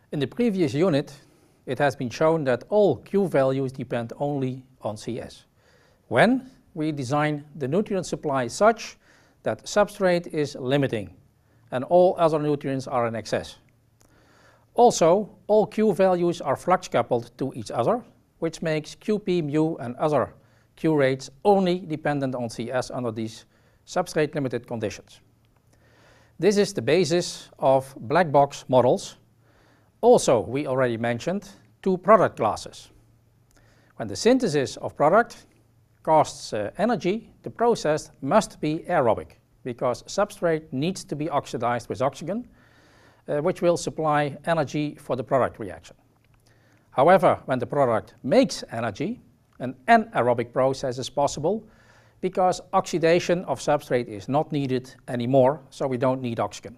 In the previous unit, it has been shown that all Q values depend only on CS, when we design the nutrient supply such that substrate is limiting and all other nutrients are in excess. Also, all Q values are flux coupled to each other, which makes QP, mu and other Q rates only dependent on CS under these substrate limited conditions. This is the basis of black box models. Also, we already mentioned two product classes. When the synthesis of product costs energy, the process must be aerobic because substrate needs to be oxidized with oxygen, which will supply energy for the product reaction. However, when the product makes energy, an anaerobic process is possible because oxidation of substrate is not needed anymore, so we don't need oxygen.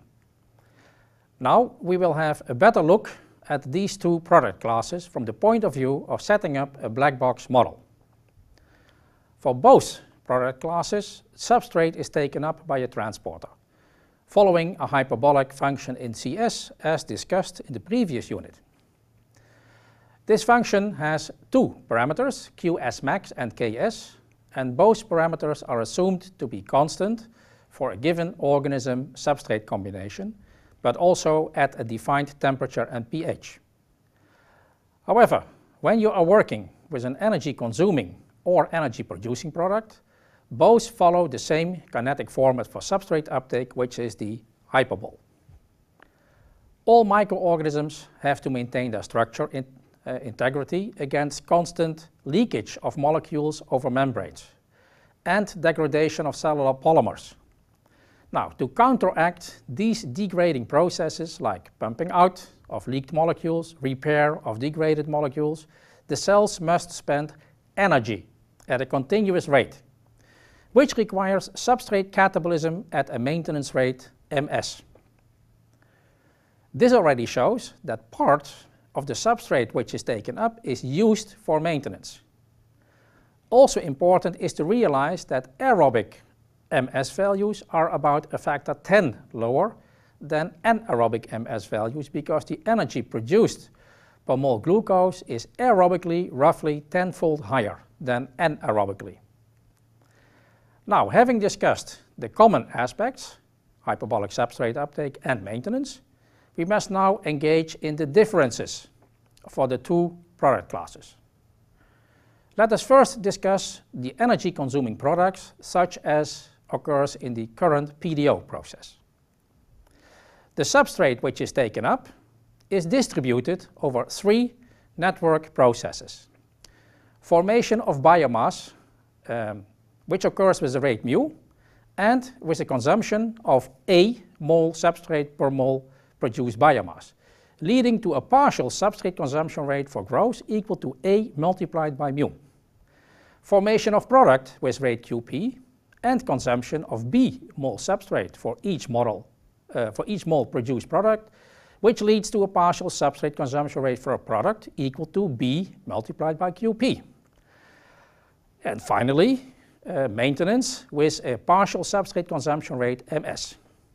Now we will have a better look at these two product classes from the point of view of setting up a black box model. For both product classes, substrate is taken up by a transporter, following a hyperbolic function in CS as discussed in the previous unit. This function has two parameters, Qs max and Ks, and both parameters are assumed to be constant for a given organism substrate combination, but also at a defined temperature and pH. However, when you are working with an energy consuming or energy producing product, both follow the same kinetic format for substrate uptake, which is the hyperbole. All microorganisms have to maintain their structure integrity against constant leakage of molecules over membranes and degradation of cellular polymers. Now, to counteract these degrading processes like pumping out of leaked molecules, repair of degraded molecules, the cells must spend energy at a continuous rate, which requires substrate catabolism at a maintenance rate Ms. This already shows that part of the substrate which is taken up is used for maintenance. Also important is to realize that aerobic Ms values are about a factor 10 lower than anaerobic Ms values because the energy produced per mole glucose is aerobically roughly 10-fold higher than anaerobically. Now, having discussed the common aspects, hyperbolic substrate uptake and maintenance, we must now engage in the differences for the two product classes. Let us first discuss the energy consuming products such as occurs in the current PDO process. The substrate which is taken up is distributed over three network processes. Formation of biomass, which occurs with the rate mu and with the consumption of a mole substrate per mole produced biomass, leading to a partial substrate consumption rate for growth equal to A multiplied by mu. Formation of product with rate Qp and consumption of B mole substrate for each mole produced product, which leads to a partial substrate consumption rate for a product equal to B multiplied by Qp. And finally, maintenance with a partial substrate consumption rate Ms.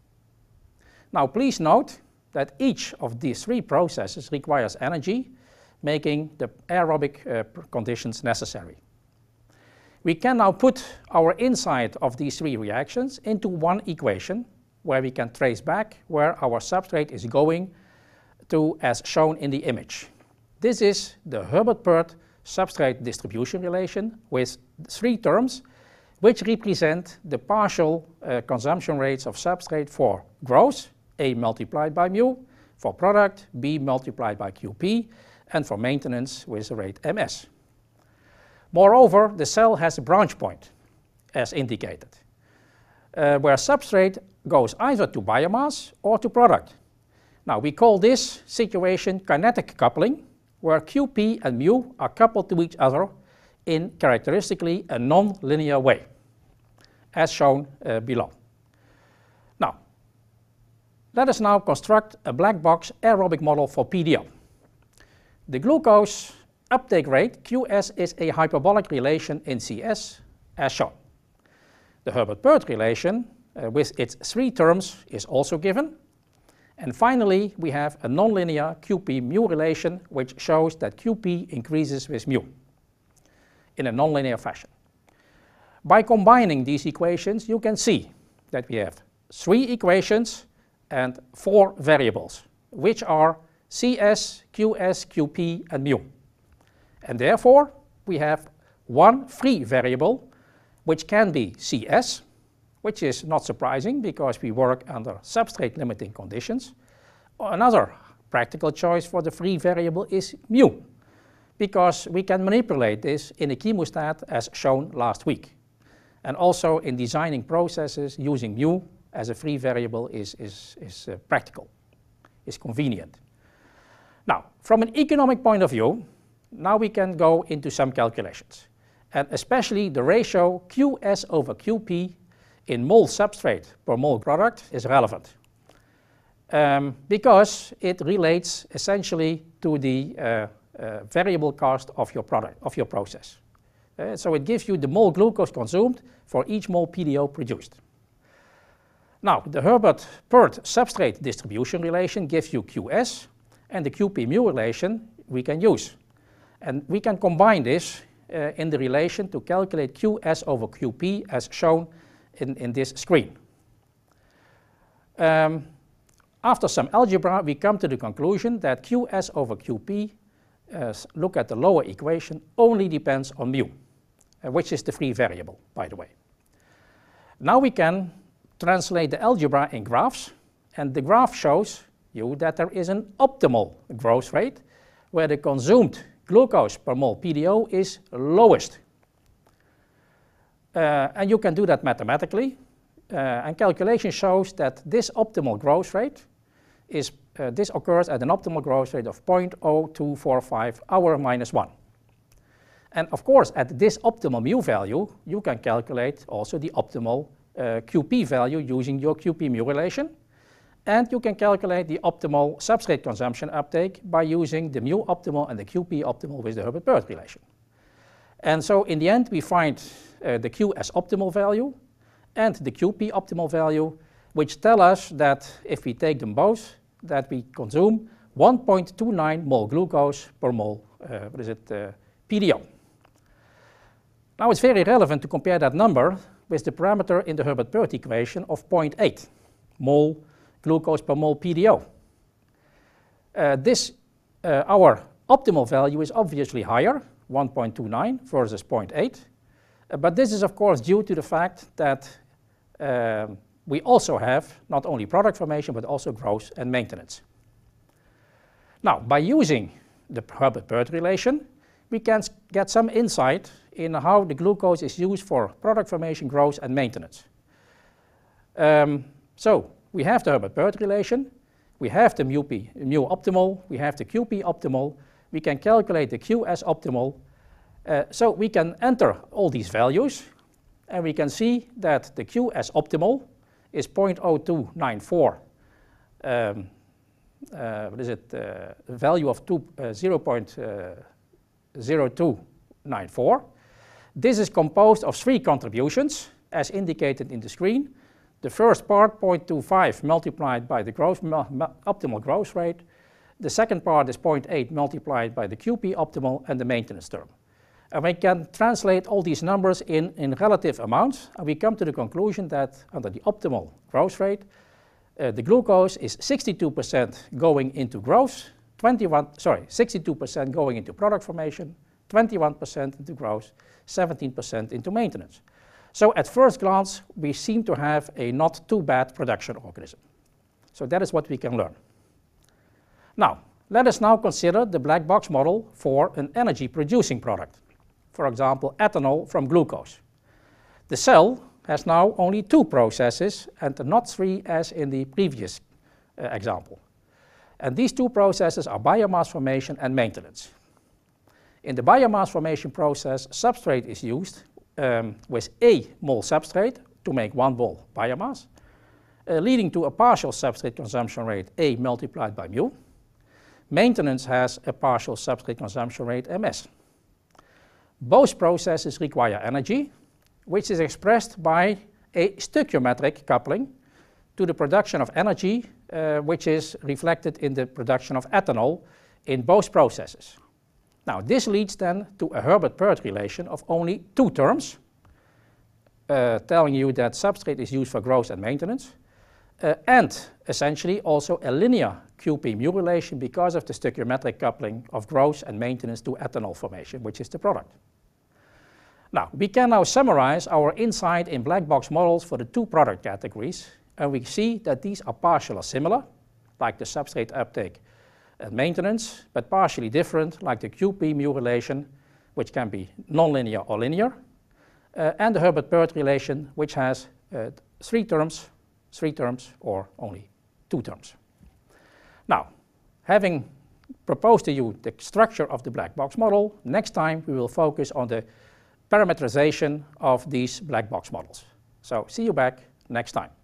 Now please note that each of these three processes requires energy, making the aerobic conditions necessary. We can now put our insight of these three reactions into one equation where we can trace back where our substrate is going to as shown in the image. This is the Hubbard-Pert substrate distribution relation with three terms which represent the partial consumption rates of substrate for growth, A multiplied by mu, for product, B multiplied by Qp, and for maintenance with the rate Ms. Moreover, the cell has a branch point, as indicated, where substrate goes either to biomass or to product. Now, we call this situation kinetic coupling, where Qp and mu are coupled to each other in characteristically a non-linear way, as shown below. Now, let us now construct a black box aerobic model for PDO. The glucose uptake rate, Qs, is a hyperbolic relation in CS, as shown. The Hubbard-Pert relation, with its three terms, is also given, And finally, we have a nonlinear QP-mu relation, which shows that QP increases with mu in a nonlinear fashion. By combining these equations, you can see that we have 3 equations and 4 variables, which are Cs, Qs, Qp, and mu. And therefore, we have one free variable, which can be Cs, which is not surprising because we work under substrate limiting conditions. Another practical choice for the free variable is mu, because we can manipulate this in a chemostat as shown last week. And also in designing processes, using mu as a free variable is practical, is convenient. Now, from an economic point of view, now we can go into some calculations. And especially the ratio Qs over Qp in mole substrate per mole product is relevant. Because it relates essentially to the variable cost of your product, of your process. So it gives you the mole glucose consumed for each mole PDO produced. Now, the Herbert-Pert substrate distribution relation gives you Qs, and the Qp-mu relation we can use. And we can combine this in the relation to calculate Qs over Qp as shown in this screen. After some algebra, we come to the conclusion that Qs over Qp, look at the lower equation, only depends on mu, which is the free variable, by the way. Now we can translate the algebra in graphs, and the graph shows you that there is an optimal growth rate where the consumed glucose per mole PDO is lowest. And you can do that mathematically, and calculation shows that this optimal growth rate is, this occurs at an optimal growth rate of 0.0245 hour minus 1. And of course, at this optimal mu value, you can calculate also the optimal Qp value using your Qp-mu relation. And you can calculate the optimal substrate consumption uptake by using the mu optimal and the Qp optimal with the Herbert-Pert relation. And so in the end, we find the Qs optimal value and the Qp optimal value, which tell us that if we take them both, that we consume 1.29 mole glucose per mole PDO. Now it's very relevant to compare that number with the parameter in the Herbert-Pert equation of 0.8 mole glucose per mole PDO. Our optimal value is obviously higher, 1.29 versus 0.8, but this is of course due to the fact that we also have not only product formation but also growth and maintenance. Now, by using the Herbert-Pert relation, we can get some insight in how the glucose is used for product formation, growth and maintenance. So we have the Herbert-Pert relation, we have the mu optimal, we have the Qp optimal, we can calculate the Qs optimal, so we can enter all these values and we can see that the Qs optimal is 0.0294, value of 0.0294. This is composed of 3 contributions as indicated in the screen. The first part, 0.25 multiplied by the optimal growth rate. The second part is 0.8 multiplied by the Qp optimal and the maintenance term. And we can translate all these numbers in relative amounts, and we come to the conclusion that under the optimal growth rate, the glucose is 62% going into growth, 62% going into product formation, 21% into growth, 17% into maintenance. So at first glance, we seem to have a not too bad production organism. So that is what we can learn. Now, let us now consider the black box model for an energy producing product. For example, ethanol from glucose. The cell has now only 2 processes and not 3 as in the previous example. And these 2 processes are biomass formation and maintenance. In the biomass formation process, substrate is used with a mole substrate to make 1 mole biomass, leading to a partial substrate consumption rate A multiplied by mu. Maintenance has a partial substrate consumption rate MS. Both processes require energy, which is expressed by a stoichiometric coupling to the production of energy which is reflected in the production of ethanol in both processes. Now, this leads then to a Herbert-Pert relation of only two terms, telling you that substrate is used for growth and maintenance, and essentially also a linear QP-mu relation because of the stoichiometric coupling of growth and maintenance to ethanol formation, which is the product. Now, we can now summarize our insight in black box models for the two product categories, and we see that these are partially similar, like the substrate uptake and maintenance, but partially different, like the QP-mu relation, which can be nonlinear or linear, and the Herbert-Pert relation, which has three terms, or only two terms. Now, having proposed to you the structure of the black box model, next time we will focus on the parameterization of these black box models. So see you back next time.